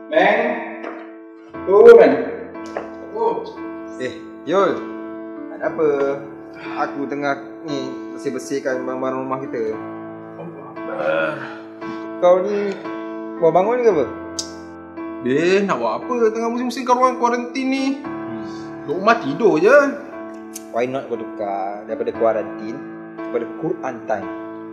Men, turun. Oh. Yul, ada apa? Aku tengah ni bersih-bersihkan barang-barang rumah kita. Kau ni baru bangun ke apa? Nak buat apa tengah musim-musim ruang kuarantin ni? Duduk rumah tidur je. Why not kau tukar daripada kuarantin kepada Quran time?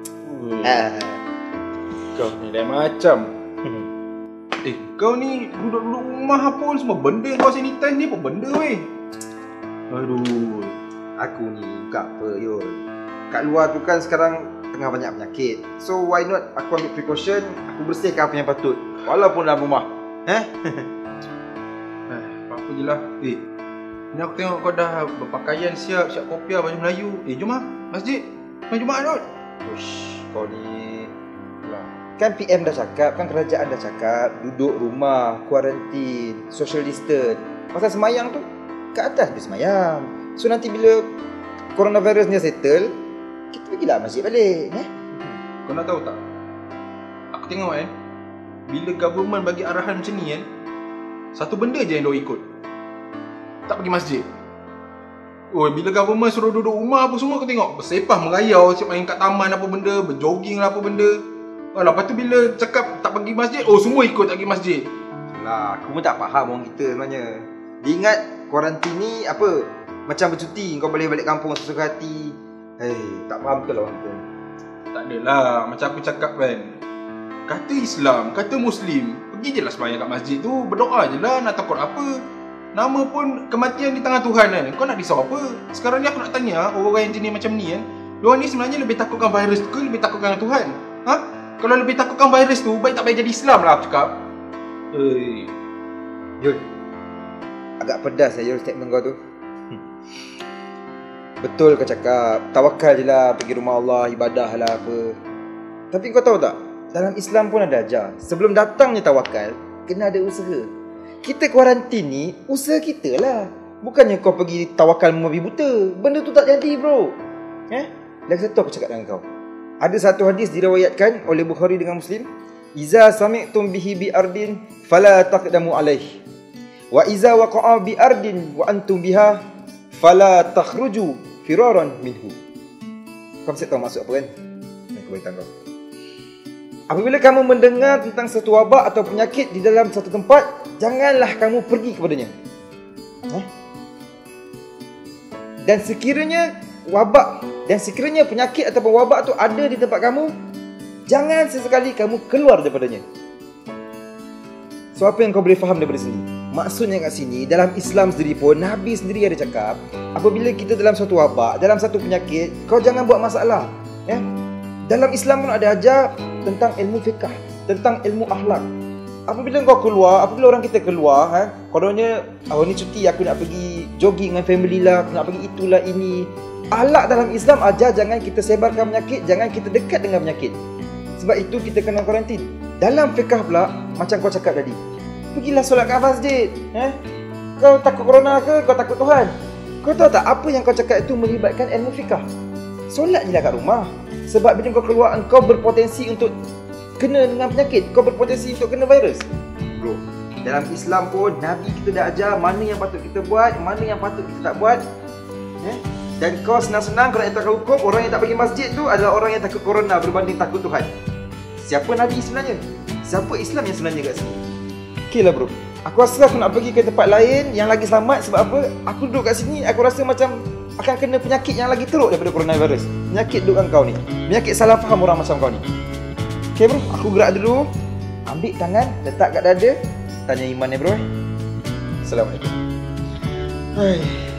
Kau ni lain macam. Kau ni duduk-duduk rumah pun semua benda kau sanitize ni apa benda weh? Aduh. Aku ni bukan apa Yul. Kat luar tu kan sekarang tengah banyak penyakit. So why not aku ambil precaution, aku bersihkan apa yang patut walaupun dalam rumah. Apa je lah. Ni aku tengok kau dah berpakaian siap kopiah baju Melayu. Jom lah masjid. Main Jumaat kot. Ush, kau ni lah. Kan PM dah cakap, kan kerajaan dah cakap duduk rumah, kuarantin, social distance. Masa semayang tu kat atas dia semayang. So nanti bila coronavirus ni settle, kita pergilah masjid balik. Kau nak tahu tak? Aku tengok bila government bagi arahan macam ni satu benda je yang diorang ikut. Tak pergi masjid. Bila government suruh duduk rumah apa semua, aku tengok bersepah merayau, siap main kat taman apa benda, berjoging lah apa benda. Lepas tu bila cakap tak pergi masjid, semua ikut tak pergi masjid. Lah, aku pun tak faham orang kita sebenarnya. Dia ingat kuarantin ni apa? Macam bercuti, kau boleh balik kampung sesuka hati. Tak faham betul lah orang kita. Tak adalah, macam aku cakap kan. Kata Islam, kata Muslim, pergi je lah sembahyang kat masjid tu, berdoa je lah, nak takut apa. Nama pun kematian di tangan Tuhan kan. Kau nak risau apa? Sekarang ni aku nak tanya orang yang jenis macam ni diorang ni sebenarnya lebih takutkan virus tu ke lebih takutkan Tuhan? Kalau lebih takutkan virus tu, baik tak payah jadi Islam lah aku cakap. Yul, agak pedas Yul statement kau tu. Betul kau cakap, tawakal je lah, pergi rumah Allah, ibadah lah apa. Tapi kau tahu tak, dalam Islam pun ada ajar, sebelum datangnya tawakal, kena ada usaha. Kita kuarantin ni, usaha kita lah. Bukannya kau pergi tawakal membabi buta. Benda tu tak jadi bro. Lagi satu aku cakap dengan kau. Ada satu hadis diriwayatkan oleh Bukhari dengan Muslim. Iza sami'tum bihi bi ardin fala taqdamu alaih. Wa iza waqa'a bi ardin wa antum biha fala takhruju firaran minhu. Kau mesti tahu maksud apa kan? Aku beritahu kau. Apabila kamu mendengar tentang satu wabak atau penyakit di dalam satu tempat, janganlah kamu pergi kepadanya. Dan sekiranya penyakit ataupun wabak tu ada di tempat kamu, jangan sesekali kamu keluar daripadanya. So apa yang kau boleh faham daripada sini? Maksudnya kat sini, dalam Islam sendiri pun, Nabi sendiri ada cakap, apabila kita dalam satu wabak, dalam satu penyakit, kau jangan buat masalah. Dalam Islam pun ada ajar tentang ilmu fiqh, tentang ilmu akhlak. Apabila kau keluar, apabila orang kita keluar, kononnya ni cuti, aku nak pergi jogging dengan family lah, aku nak pergi itulah ini. Akhlak dalam Islam ajar jangan kita sebarkan penyakit, jangan kita dekat dengan penyakit. Sebab itu kita kena kuarantin. Dalam fiqh pula, macam kau cakap tadi, pergilah solat kat masjid. Kau takut corona ke? Kau takut Tuhan? Kau tahu tak apa yang kau cakap itu melibatkan ilmu fiqh? Solat je lah kat rumah. Sebab bila kau keluar, kau berpotensi untuk kena dengan penyakit, kau berpotensi untuk kena virus. Bro, dalam Islam pun Nabi kita dah ajar mana yang patut kita buat, mana yang patut kita tak buat. Dan kau senang-senang kau nak letakkan hukum orang yang tak pergi masjid tu adalah orang yang takut corona berbanding takut Tuhan. Siapa Nabi sebenarnya? Siapa Islam yang sebenarnya kat sini? Okey lah bro, aku rasa aku nak pergi ke tempat lain yang lagi selamat. Sebab apa? Aku duduk kat sini, aku rasa macam akan kena penyakit yang lagi teruk daripada coronavirus. Penyakit dudukan kau ni, penyakit salah faham orang macam kau ni. Okay bro, aku gerak dulu. Ambil tangan, letak kat dada. Tanya iman bro. Assalamualaikum.